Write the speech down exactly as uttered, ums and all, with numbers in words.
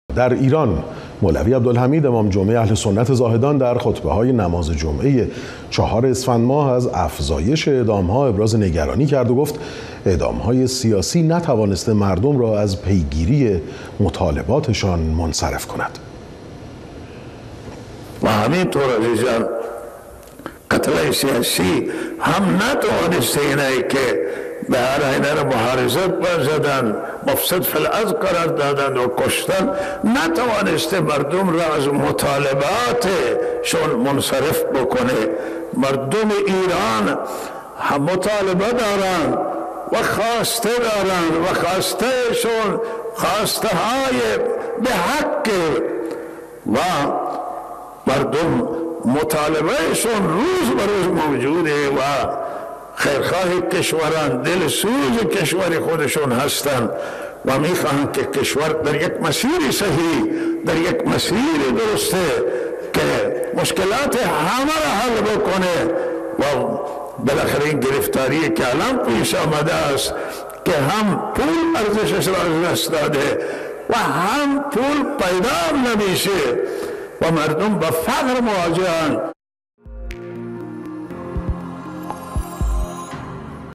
در ایران مولوی عبدالحمید امام جمعه اهل سنت زاهدان در خطبه‌های نماز جمعه چهار اسفند ماه از افزایش اعدام‌ها ابراز نگرانی کرد و گفت اعدام‌های سیاسی نتوانسته مردم را از پیگیری مطالباتشان منصرف کند. و همینطور عزیزان قتل سیاسی هم نتوانسته اینه که به هر اینه را محارزت برزدن، مفسد فی الارض قرار دادن و کشتن، نتوانسته مردم را از مطالباتشون منصرف بکنه. مردم ایران هم مطالبه دارن و خواسته دارن و خواستهشون خواسته های به حق و مردم مطالبهشون روز به روز موجوده و خیرخواه کشوران دل سوز کشور خودشون هستند و میخواهند که کشور در یک مسیر صحیح، در یک مسیر درسته که مشکلات همه را حل بکنه و بالاخره این گرفتاری که الان پیش آمده است که هم پول ارزشش را از دست داده و هم پول پیدا نمیشه و مردم با فقر مواجهند.